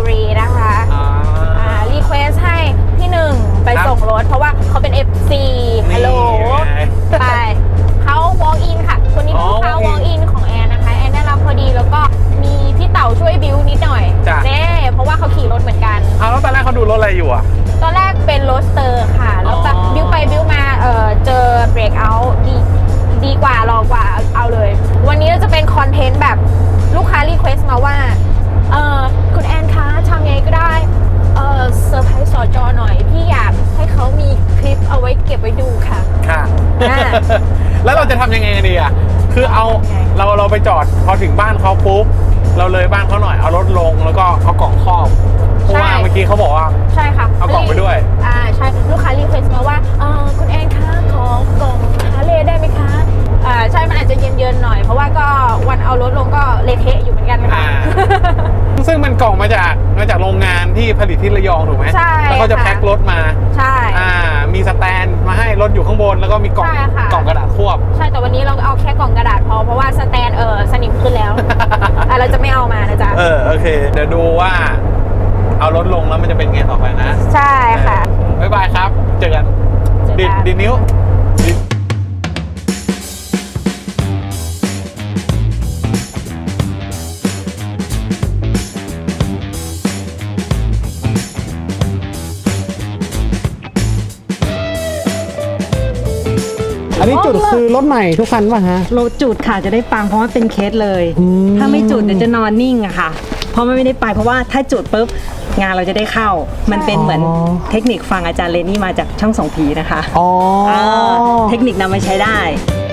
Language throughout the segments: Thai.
รีนะคะรีเควสให้พี่หนึ่งไปส่งรถเพราะว่าเขาเป็น FC ฮัลโหลไปเขา walk in ค่ะคนนี้เป็นลูกค้า walk in ของแอนนะคะแอนได้รับพอดีแล้วก็มีพี่เต๋าช่วยบิวนิดหน่อยเน่เพราะว่าเขาขี่รถเหมือนกันแล้วตอนแรกเขาดูรถอะไรอยู่อ่ะตอนแรกเป็นโรสเตอร์ค่ะแล้วแบบบิวไปบิวมาเจอเบรกเอาท์ดีกว่ารอกว่าเอาเลยวันนี้เราจะเป็นคอนเทนต์แบบลูกค้ารีเควสมาว่าคุณแอนคะทำยังไงก็ได้เซอร์ไพรส์สจ.หน่อยพี่อยากให้เขามีคลิปเอาไว้เก็บไว้ดูค่ะค่ะแล้วเราจะทำยังไงดีอ่ะคือเราไปจอดพอถึงบ้านเขาปุ๊บเราเลยบ้านเขาหน่อยเอารถลงแล้วก็เอากล่องครอบเพราะว่าเมื่อกี้เขาบอกว่าใช่ค่ะเอากล่องไปด้วยใช่ลูกค้ารีเควสมาว่าคุณแอนคะขอกล่องฮาร์เลย์ได้ไหมคะใช่มันอาจจะเย็นๆหน่อยเพราะว่าก็วันเอารถลงก็เละเทะอยู่เหมือนกันค่ะซึ่งมันกล่องมาจากโรงงานที่ผลิตที่ระยองถูกไหมใช่แล้วก็จะแพ็ครถมาใช่มีสแตนมาให้รถอยู่ข้างบนแล้วก็มีกล่องกระดาษควบใช่แต่วันนี้เราเอาแค่กล่องกระดาษเพราะว่าสแตนสนิมขึ้นแล้วเราจะไม่เอามานะจ๊ะโอเคเดี๋ยวดูว่าเอารถลงแล้วมันจะเป็นไงต่อไปนะใช่ค่ะบ๊ายบายครับเจอกันดินิ้วอันนี้จุดคือรถใหม่ทุกคันป่ะฮะรถจุดค่ะจะได้ฟังเพราะว่าเป็นเคสเลยถ้าไม่จุดเดี๋ยวจะนอนนิ่งอะค่ะเพราะไม่ได้ไปเพราะว่าถ้าจุดปุ๊บงานเราจะได้เข้ามันเป็นเหมือนเทคนิคฟังอาจารย์เลนี่มาจากช่องสองผีนะคะเทคนิคนำมาใช้ได้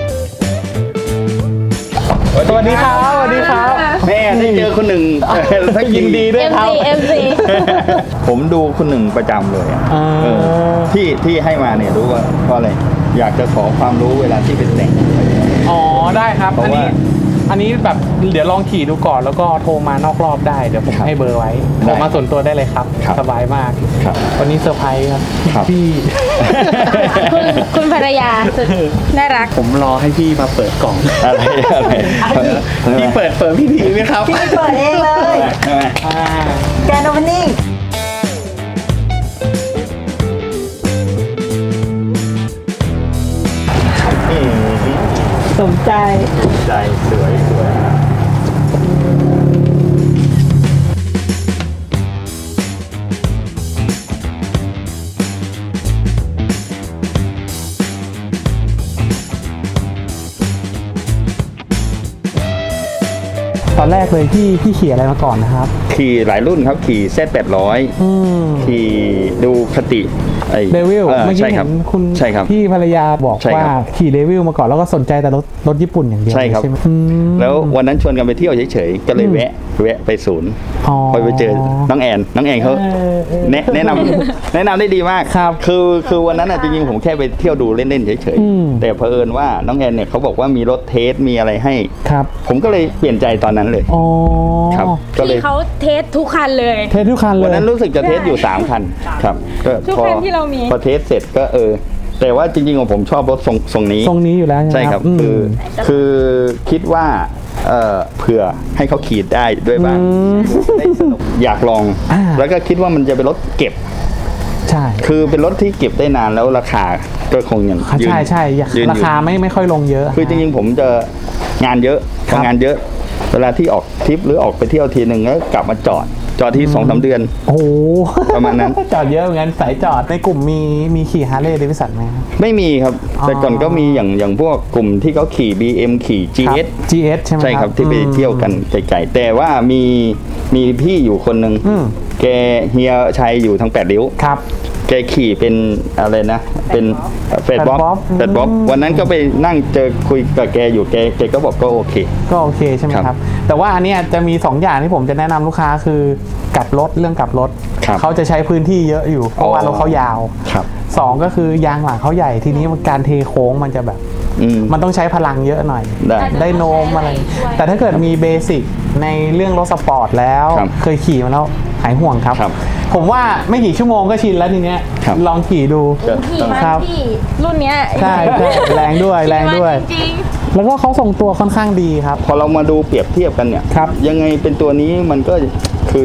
สวัสดีครับสวัสดีครับแม่ได้เจอคุณหนึ่งยินดีด้วยครับ MC ผมดูคุณหนึ่งประจำเลยที่ให้มาเนี่ยรู้ว่าเพราะอะไรอยากจะขอความรู้เวลาที่เป็นแต่งได้ครับอันนี้แบบเดี๋ยวลองขี่ดูก่อนแล้วก็โทรมานอกรอบได้เดี๋ยวผมให้เบอร์ไว้โทรมาส่วนตัวได้เลยครับสบายมากวันนี้เซอร์ไพรส์ครับพี่คุณภรรยาสุดน่ารักผมรอให้พี่มาเปิดกล่องอะไรพี่เปิดพี่ดีไหมครับพี่เปิดเองเลยแกนโอเปนนิ่งสมใจสวยตอนแรกเลยพี่ขี่อะไรมาก่อนนะครับขี่หลายรุ่นครับขี่Z800ขี่ดูคติเดวิลเมื่อกี้เห็นคุณพี่ภรรยาบอกว่าขี่เดวิลมาก่อนแล้วก็สนใจแต่รถญี่ปุ่นอย่างเดียวใช่ครับแล้ววันนั้นชวนกันไปเที่ยวเฉยๆก็เลยแวะไปศูนย์พอไปเจอน้องแอนเขาแนะนำได้ดีมากคือวันนั้นจริงๆผมแค่ไปเที่ยวดูเล่นๆเฉยๆแต่เผอิญว่าน้องแอนเนี่ยเขาบอกว่ามีรถเทสมีอะไรให้ผมก็เลยเปลี่ยนใจตอนนั้นเลยครับก็เลยเขาเทสทุกคันเลยวันนั้นรู้สึกจะเทสอยู่3คันครับทุกคันที่เรามีพอเทสเสร็จก็แต่ว่าจริงๆของผมชอบรถทรงนี้อยู่แล้วใช่ครับคือคิดว่าเผื่อให้เขาขี่ได้ด้วยบ้างได้สนุกอยากลองแล้วก็คิดว่ามันจะเป็นรถเก็บใช่คือเป็นรถที่เก็บได้นานแล้วราคาก็คงอย่างใช่ราคาไม่ค่อยลงเยอะคือจริงๆผมจะงานเยอะพองานเยอะเวลาที่ออกทริปหรือออกไปเที่ยวทีหนึ่งก็กลับมาจอดที่ 2-3 เดือนโอ้ประมาณนั้นจอดเยอะเหมือนกันสายจอดในกลุ่มมีขี่ฮาร์เลย์เดวิสันไหมไม่มีครับแต่ก่อนก็มีอย่างพวกกลุ่มที่เขาขี่ BM ขี่ GS ใช่ไหมใช่ครับที่ไปเที่ยวกันไกลๆแต่ว่ามีพี่อยู่คนหนึ่งแกเฮียชัยอยู่ทาง8 ริ้วครับแกขี่เป็นอะไรนะเป็นเฟดบ๊อบวันนั้นก็ไปนั่งเจอคุยกับแกอยู่แกก็บอกก็โอเคใช่ไหมครับแต่ว่าอันนี้จะมี2อย่างที่ผมจะแนะนำลูกค้าคือกลับรถเขาจะใช้พื้นที่เยอะอยู่เพราะว่ารถเขายาว2ก็คือยางหลังเขาใหญ่ทีนี้การเทโค้งมันจะแบบมันต้องใช้พลังเยอะหน่อยได้โน้มอะไรแต่ถ้าเกิดมีเบสิกในเรื่องรถสปอร์ตแล้วเคยขี่มาแล้วหายห่วงครับผมว่าไม่กี่ชั่วโมงก็ชินแล้วทีเนี้ยลองขี่ดูครับรุ่นเนี้ยใช่แรงด้วยแล้วก็เขาส่งตัวค่อนข้างดีครับพอเรามาดูเปรียบเทียบกันเนี่ยยังไงเป็นตัวนี้มันก็คือ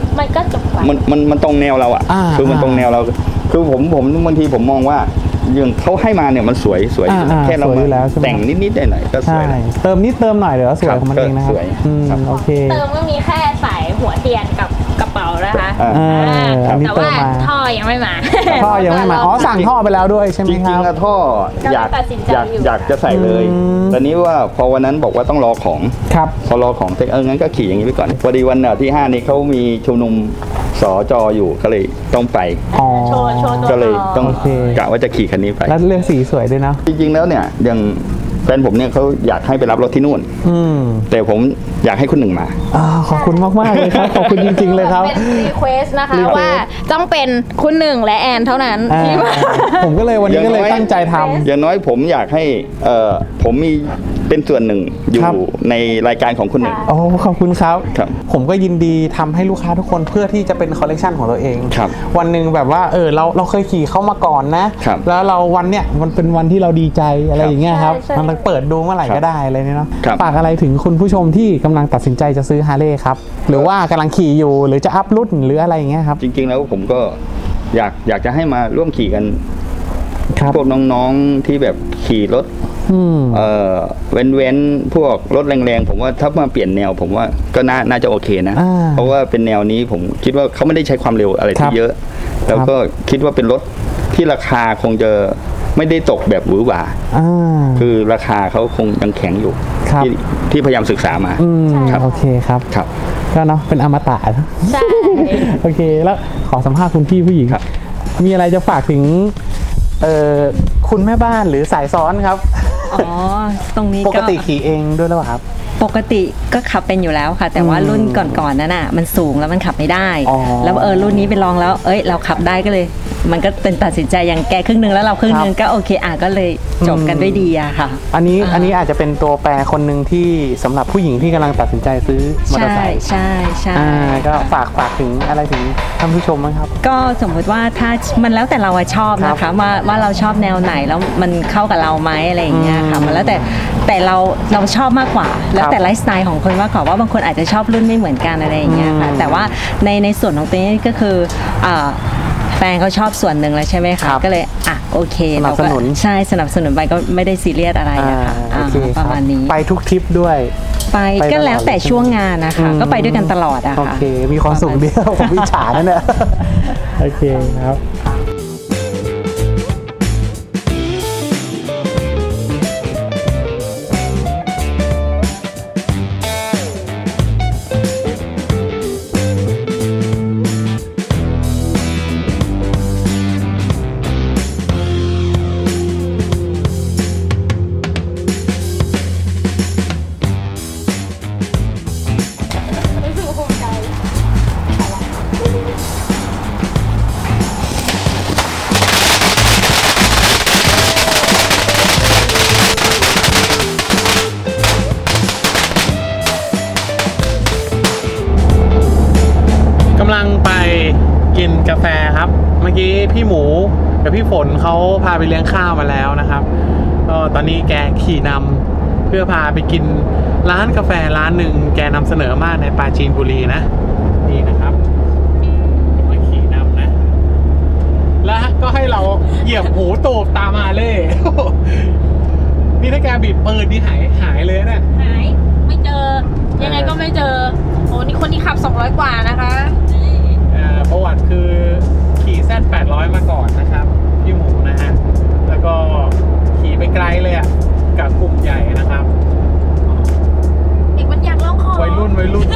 มันก็จบไปมันตรงแนวเราอ่ะคือมันตรงแนวเราคือผมบางทีผมมองว่าอย่างเขาให้มาเนี่ยมันสวยแค่เราแต่งนิดๆหน่อยๆก็สวยเติมนิดเติมหน่อยเดี๋ยวสวยของมันเองนะครับโอเคเติมก็มีแค่สายหัวเทียนกับกระเป๋านะคะแต่ว่าท่อยังไม่มาอ๋อสั่งท่อไปแล้วด้วยใช่ไหมครับจริงๆท่ออยากจะใส่เลยตอนนี้ว่าพอวันนั้นบอกว่าต้องรอของพอรอของเสร็จงั้นก็ขี่อย่างนี้ไปก่อนพอดีวันที่5นี้เขามีชุมนุมสจอยู่ก็เลยต้องไปก็เลยต้องกะว่าจะขี่คันนี้ไปแล้วเรื่องสีสวยด้วยนะจริงๆแล้วเนี่ยอย่างแฟนผมเนี่ยเขาอยากให้ไปรับรถที่นู่นแต่ผมอยากให้คุณหนึ่งมาขอบคุณมากๆเลยครับขอบคุณจริงๆเลยครับเป็นรีเควสนะคะว่าต้องเป็นคุณหนึ่งและแอนเท่านั้นที่มาผมก็เลยวันนี้ก็เลยตั้งใจทำอย่างน้อยผมอยากให้ผมมีเป็นส่วนหนึ่งอยู่ในรายการของคุณหนึ่งโอ้ขอบคุณครับผมก็ยินดีทำให้ลูกค้าทุกคนเพื่อที่จะเป็นคอลเลกชันของตัวเองวันหนึ่งแบบว่าเราเคยขี่เข้ามาก่อนนะแล้วเราวันเนี้ยมันเป็นวันที่เราดีใจอะไรอย่างเงี้ยครับมันเปิดดูเมื่อไหร่ก็ได้อะไรเนี่ยเนาะฝากอะไรถึงคุณผู้ชมที่กำลังตัดสินใจจะซื้อฮาร์เลย์ครับหรือว่ากำลังขี่อยู่หรือจะอัพรุ่นหรืออะไรอย่างเงี้ยครับจริงๆแล้วผมก็อยากจะให้มาร่วมขี่กันพวกน้องๆที่แบบขี่รถเว้นพวกรถแรงๆผมว่าถ้ามาเปลี่ยนแนวผมว่าก็น่าจะโอเคนะเพราะว่าเป็นแนวนี้ผมคิดว่าเขาไม่ได้ใช้ความเร็วอะไรที่เยอะแล้วก็คิดว่าเป็นรถที่ราคาคงจะไม่ได้ตกแบบหวือหวาคือราคาเขาคงยังแข็งอยู่ที่พยายามศึกษามาโอเคครับก็เนาะเป็นอมตะใช่โอเคแล้วขอสัมภาษณ์คุณพี่ผู้หญิงมีอะไรจะฝากถึงคุณแม่บ้านหรือสายซ้อนครับตรงนี้ปกติขี่เองด้วยหรือเปล่าครับปกติก็ขับเป็นอยู่แล้วค่ะแต่ว่ารุ่นก่อนๆนั้นน่ะมันสูงแล้วมันขับไม่ได้แล้วรุ่นนี้ไปลองแล้วเราขับได้ก็เลยมันก็เป็นตัดสินใจอย่างแกครึ่งนึงแล้วเราครึ่งนึงก็โอเคก็เลยจบกันด้วยดีอะค่ะอันนี้อาจจะเป็นตัวแปรคนหนึ่งที่สำหรับผู้หญิงที่กำลังตัดสินใจซื้อมอเตอร์ไซค์ใช่ก็ฝากถึงอะไรถึงท่านผู้ชมมั้งครับก็สมมติว่าถ้ามันแล้วแต่เราชอบนะคะว่าเราชอบแนวไหนแล้วมันเข้ากับเราไหมอะไรอย่างเงี้ยค่ะมันแล้วแต่เราชอบมากกว่าแล้วแต่ไลฟ์สไตล์ของคนมากกว่าว่าบางคนอาจจะชอบรุ่นไม่เหมือนกันอะไรอย่างเงี้ยค่ะแต่ว่าในส่วนของตัวนี้ก็คือแฟนเขาชอบส่วนหนึ่งแล้วใช่ไหมคะก็เลยโอเคเราก็ใช่สนับสนุนไปก็ไม่ได้ซีเรียสอะไรอะค่ะประมาณนี้ไปทุกทริปด้วยไปก็แล้วแต่ช่วงงานนะคะก็ไปด้วยกันตลอดอะค่ะโอเคมีความสุขเดียวผมวิจฉาแล้วเนี่ยโอเคครับกินกาแฟครับเมื่อกี้พี่หมูกับพี่ฝนเขาพาไปเลี้ยงข้าวมาแล้วนะครับก็ตอนนี้แกขี่นำเพื่อพาไปกินร้านกาแฟร้านหนึ่งแกนำเสนอมากในปราจีนบุรีนะนี่นะครับมาขี่นำนะแล้วก็ให้เราเหยียบหูตูบตามมาเลยนี่ถ้าแกบีบปืนนี่หายเลยนะหายไม่เจอยังไงก็ไม่เจอโอ้นี่คนที่ขับ200 กว่านะคะประวัติคือขี่แซด800มาก่อนนะครับพี่หมูนะฮะแล้วก็ขี่ไปไกลเลยอ่ะกับกลุ่มใหญ่นะครับเด็กมันอยากลองของวัยรุ่น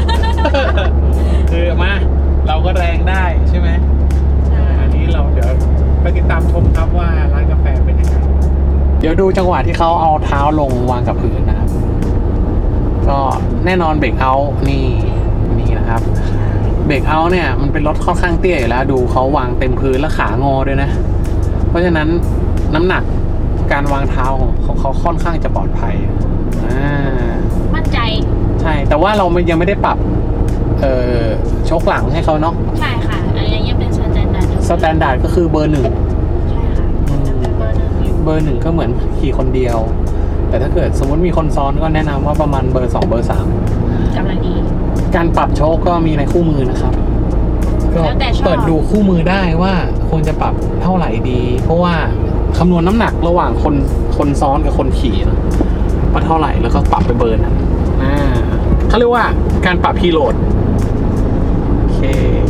คือมาเราก็แรงได้ใช่ไหมอันนี้เราเดี๋ยวไปติดตามชมครับว่าร้านกาแฟเป็นยังไงเดี๋ยวดูจังหวะที่เขาเอาเท้าลงวางกับพื้นนะครับก็แน่นอนเบรกเอาท์นี่นะครับเบรกเอาท์เนี่ยมันเป็นรถค่อนข้างเตี้ยอยู่แล้วดูเขาวางเต็มพื้นและขางอด้วยนะเพราะฉะนั้นน้ำหนักการวางเท้าของเขาค่อนข้างจะปลอดภัยมั่นใจใช่แต่ว่าเรายังไม่ได้ปรับชกหลังให้เขาเนาะใช่ค่ะอันนี้ยังเป็นสแตนดาร์ดก็คือเบอร์ 1 ใช่ค่ะเบอร์ 1ก็เหมือนขี่คนเดียวแต่ถ้าเกิดสมมติมีคนซ้อนก็แนะนำว่าประมาณเบอร์ 2 เบอร์ 3 กำลังดีการปรับโชคก็มีในคู่มือนะครับก็แล้วแต่ชอบเปิดดูคู่มือได้ว่าควรจะปรับเท่าไหร่ดี เพราะว่าคำนวณน้ำหนักระหว่างคนซ้อนกับคนขี่นะว่าเท่าไหร่แล้วก็ปรับไปเบอร์นั้นเขาเรียกว่าการปรับพีโหลดโอเค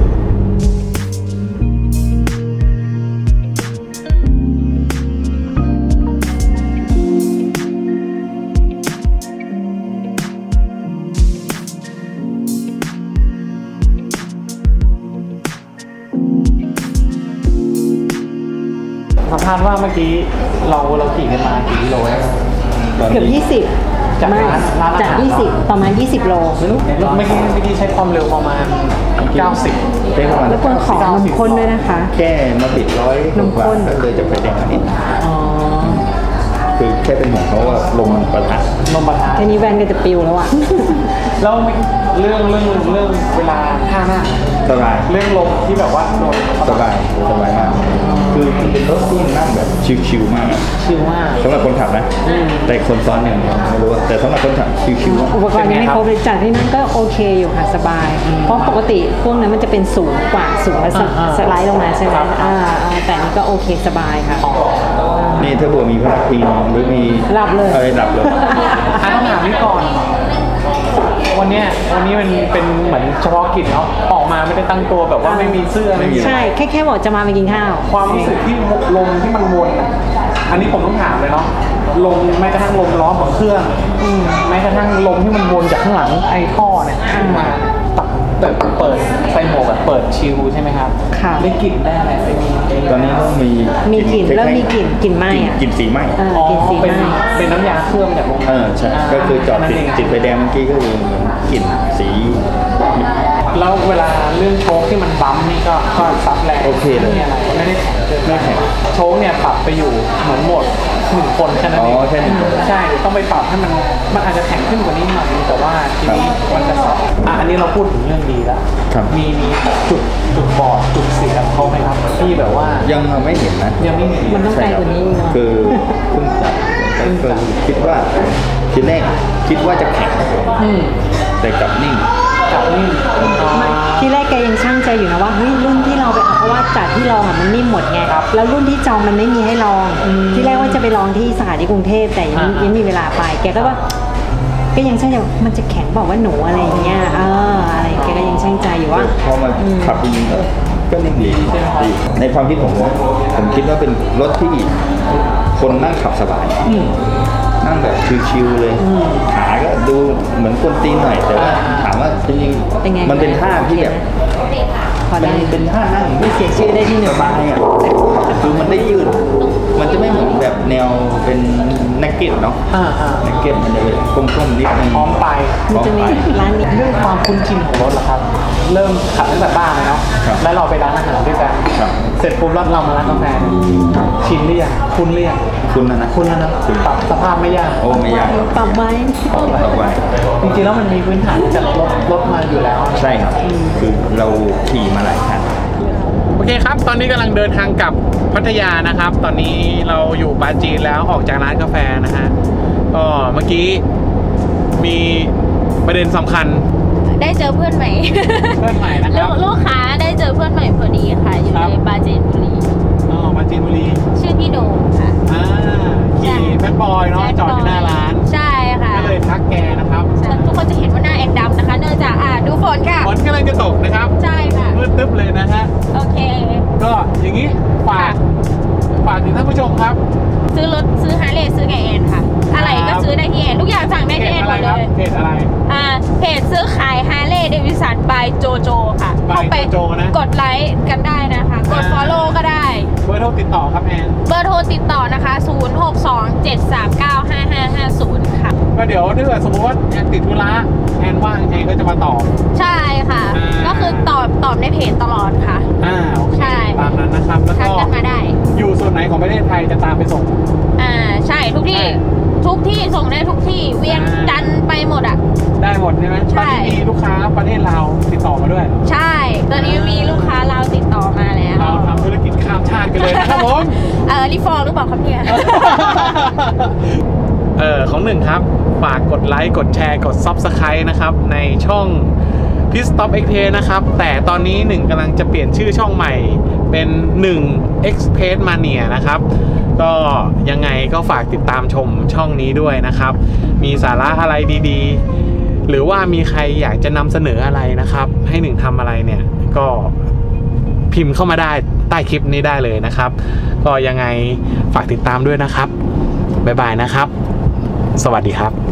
สัมภาษณ์ว่าเมื่อกี้เราขี่กันมากี่กิโลแล้วเกือบ20 จากไม่ร้านอาหารจาก20ประมาณ20 โลไม่รู้เมื่อกี้ใช้ความเร็วประมาณ 90 ได้ประมาณแล้วควรขอนมข้นด้วยนะคะแค่มาบิด100 นมข้นก็เลยจะไปแดงนิดอ๋อคือแค่เป็นเหมือนเขาว่าลมมันประทะนมประทานแค่นี้แวนก็จะปิวแล้วอ่ะแล้วเรื่องเวลาท่านั่งสบายเรื่องลมที่แบบว่าโดนสบายมากคือมันเป็นรถที่นั่งแบบชิวๆมากอะชิลมากสำหรับคนขับนะ แต่คนซ้อนอย่างเดียวไม่รู้ว่าแต่สำหรับคนขับชิวๆมากอุปกรณ์ยังไม่ครบเลยจากที่นั่นก็โอเคอยู่ค่ะสบาย เพราะปกติพวกนั้นมันจะเป็นสูงกว่าสูงแล้วสไลด์ลงมาใช่ไหมแต่นี่ก็โอเคสบายค่ะนี่ถ้าบัวมีพนักพิงหรือมีหลับเลยหลับเลยต้องถามนี่ก่อน วันนี้มันเป็นเหมือนเฉพาะกิจเนาะออกมาไม่ได้ตั้งตัวแบบว่าไม่มีเสื้อไม่มีใช่แค่บอกจะมากินข้าวความรู้สึกที่ลมที่มันวนอ่ะอันนี้ผมต้องถามเลยเนาะลมแม้กระทั่งลมล้อของเครื่องแม้กระทั่งลมที่มันวนจากข้างหลังไอ้ท่อเนี่ยขึ้นมาแต่เปิดไฟโหมดแบบเปิดชิลใช่ไหมครับค่ะได้กลิ่นได้อะไรได้มีตอนนี้ต้องมีกลิ่นแล้วมีกลิ่นไหม้อะกลิ่นสีไหม้กลิ่นสีไหเป็นม้เป็นน้ำยาเครื่องมาจากโรงงานใช่ก็คือจอดติดไฟแดงเมื่อกี้ก็คือกลิ่นสีแล้วเวลาเรื่องโชคที่มันบั๊มนี่ก็ซับแรงโอเคเลยไม่มีอะไรไม่ได้ไม่แข็งโชคเนี่ยปรับไปอยู่เหมือนโหมด1 คนแค่นั้นเองแค่1 คนใช่ต้องไปปรับให้มันอาจจะแข็งขึ้นกว่านี้หน่อยแต่ว่าทีนี้มันจะซับอันนี้เราพูดถึงเรื่องดีแล้วครับมีจุดบอดจุดเสียของเขาไหมครับที่แบบว่ายังไม่เห็นนะยังไม่เห็นมันต้องไกลกว่านี้อีกเนาะคือเพิ่งจัดก็คิดว่าทีแรกคิดว่าจะแข็งแต่กลับนิ่งกับนี่ที่แรกแกยังช่างใจอยู่นะว่าเฮ้ยรุ่นที่เราไปเอาเพราะว่าจากที่ลองอะมันนิ่มหมดไงแล้วรุ่นที่จองมันไม่มีให้ลอง ที่แรกว่าจะไปลองที่สถานีกรุงเทพแต่ยังมีเวลาไปแกก็ว่าก็ยังช่างใจว่ามันจะแข็งบอกว่าหนูอะไรอย่างเงี้ยอะไรแกก็ยังช่างใจอยู่ว่าพอมาขับจริงๆก็นิ่งดีในความคิดผมนะผมคิดว่าเป็นรถที่คนนั่งขับสบายนั่งแบบชิวๆเลยขาก็ดูเหมือนคนตีนหน่อยแต่ว่าถามว่าจริงเป็นไงๆมันเป็นท่าที่แบบพอได้มันเป็นท่านั่งมีเสียชื่อได้ที่ 1 สบายอ่ะคือมันได้ยืด มันจะไม่เหมือนแบบแนวเป็นนักเก็ตเนาะนักเก็ตมันจะเป็นก้มๆนิดนึงพร้อมไปมันจะมีร้านนี้ด้วยความคุ้นชินของรถเหรอครับ เริ่มขับตั้งแต่บ้านเลยเนาะครับแล้วเราไปร้านอาหารด้วยกันครับเสร็จปุ๊บแล้วเรามาร้านกาแฟชินหรือยังคุ้นหรือยังคุณนะคุ้นแล้วนะปรับสภาพไม่ยากโอ้ไม่ยากปรับไว้ต่อไปจริงๆแล้วมันมีพื้นฐานจากรถมาอยู่แล้วใช่ครับ คือเราขี่มาหลายคันโอเคครับ ตอนนี้กำลังเดินทางกลับพัทยานะครับ ตอนนี้เราอยู่ปาจีนแล้วออกจากร้านกาแฟนะฮะก็เมื่อกี้มีประเด็นสำคัญได้เจอเพื่อนใหม่เพื่อนใหม่นะครับลูกค้าได้เจอเพื่อนใหม่พอดีค่ะ อยู่ครับในปราจีนบุรีปาจีนบุรีชื่อพี่โดมค่ะขี่แบดบอยเนาะจอดอยู่หน้าร้านใช่ค่ะก็เลยทักแกนะครับทุกคนจะเห็นว่าหน้าแอนดำนะคะ เนื่องจากดูฝนค่ะฝนกำลังจะตกนะครับใช่ค่ะมืดตึ๊บเลยนะฮะโอเคก็อย่างนี้ฝากถึงท่านผู้ชมครับซื้อรถซื้อฮาร์เลย์ซื้อกับแอนค่ะ อะไรก็ซื้อได้ที่แอนทุกอย่างสั่งได้เพที่จแอนอะหมไรดคเลรับยเพจอะไรเพจซื้อขายฮาร์เลย์เดวิสันบายโจโจค่ะ by เข้าไป Jojo นะกดไลค์กันได้นะคะ กด follow ก็ได้เบอร์โทรติดต่อครับแอนเบอร์โทรติดต่อนะคะ 0627395550 ค่ะก็เดี๋ยวถ้าเกิดสมมติว่าแอนติดธุระแอนว่างแอนก็จะมาตอบใช่ค่ะ ก็คือตอบในเพจตลอดค่ะโอเคใช่ตามนั้นนะครับ แล้วทักก็กันมาได้อยู่ส่วนไหนของประเทศไทยจะตามไปส่งใช่ทุกที่ใช่ทุกที่ส่งได้ทุกที่เวียงจันทร์ไปหมดอ่ะได้หมดใช่ไหมใช่ตอนนี้มีลูกค้าประเทศลาวติดต่อมาด้วยใช่ ตอนนี้มีลูกค้าเราติดต่อมาแล้วเราทำธุรกิจข้ามชาติกันเลยนะครับผมรีฟอร์หรือเปล่าครับเนี่ยของหนึ่งครับ ฝากกดไลค์ กดแชร์ กด Subscribe นะครับ ในช่อง Pit Stop Express นะครับแต่ตอนนี้1กำลังจะเปลี่ยนชื่อช่องใหม่เป็น1 Express Mania นะครับก็ยังไงก็ฝากติดตามชมช่องนี้ด้วยนะครับมีสาระอะไรดีๆหรือว่ามีใครอยากจะนำเสนออะไรนะครับให้1ทำอะไรเนี่ยก็พิมพ์เข้ามาได้ใต้คลิปนี้ได้เลยนะครับก็ยังไงฝากติดตามด้วยนะครับบ๊ายบายนะครับสวัสดีครับ